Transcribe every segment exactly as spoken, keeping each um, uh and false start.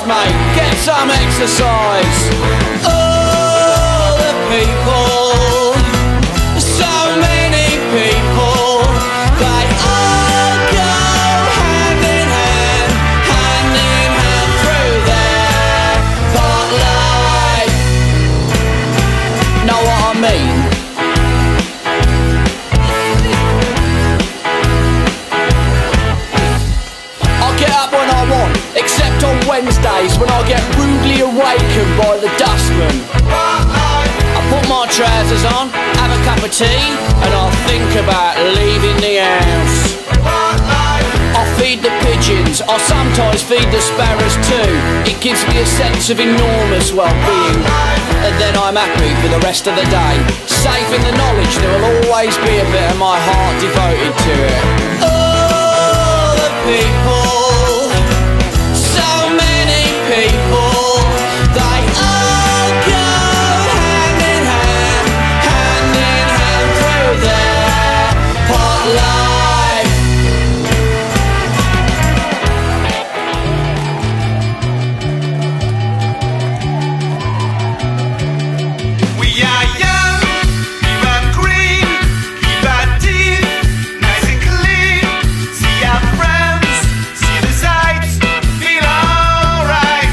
mate, get some exercise. Oh, the people, so many people, they all go hand in hand, hand in hand through their spotlight. Know what I mean? Except on Wednesdays when I get rudely awakened by the dustman. I put my trousers on, have a cup of tea, and I'll think about leaving the house. I feed the pigeons, I sometimes feed the sparrows too. It gives me a sense of enormous well-being, and then I'm happy for the rest of the day, safe in the knowledge there will always be a bit of my heart devoted to it. Oh, the people, people, they all go hand in hand, hand in hand through their pot life. We are young, keep on green, keep our teeth nice and clean. See our friends, see the sights, feel alright.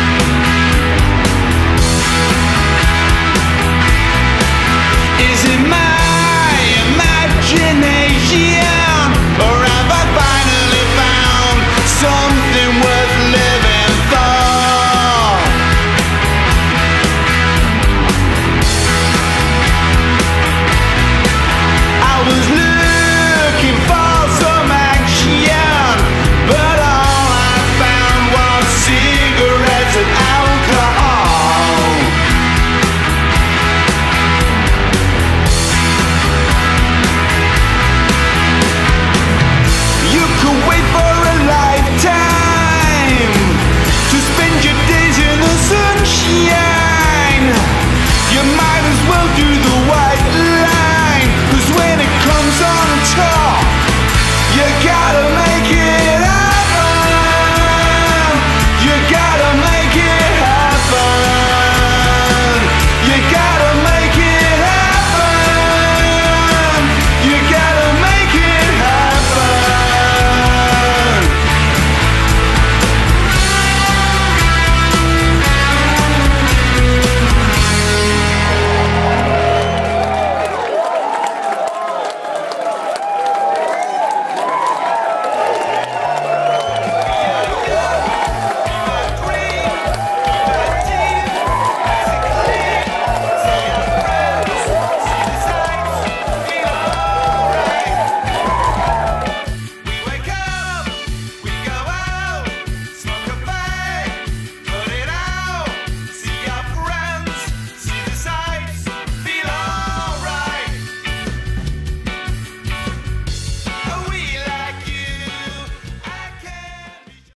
Is it my